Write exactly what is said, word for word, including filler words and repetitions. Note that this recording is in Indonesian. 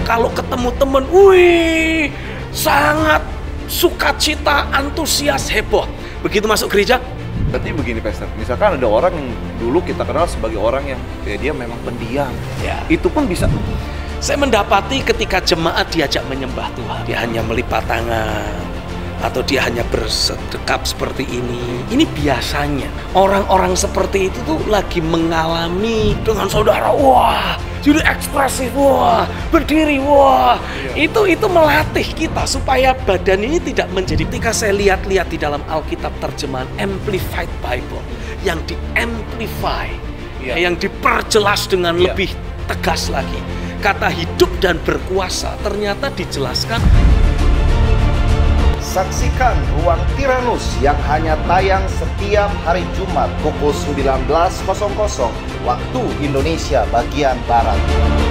kalau ketemu temen, wih, sangat sukacita, antusias, heboh. Begitu masuk gereja. Berarti begini, Pastor, misalkan ada orang yang dulu kita kenal sebagai orang yang ya dia memang pendiam, Ya. itu pun bisa. Saya mendapati ketika jemaat diajak menyembah Tuhan, dia hanya melipat tangan, atau dia hanya bersedekap seperti ini. Ini biasanya orang-orang seperti itu tuh lagi mengalami dengan saudara, wah, jadi ekspresif, wah, berdiri, wah. Iya. Itu itu melatih kita supaya badan ini tidak menjadi. Ketika saya lihat-lihat di dalam Alkitab terjemahan Amplified Bible, yang di-amplify, Iya. yang diperjelas dengan Iya. lebih tegas lagi. Kata hidup dan berkuasa ternyata dijelaskan. Saksikan Ruang Tiranus yang hanya tayang setiap hari Jumat pukul sembilan belas waktu Indonesia bagian Barat.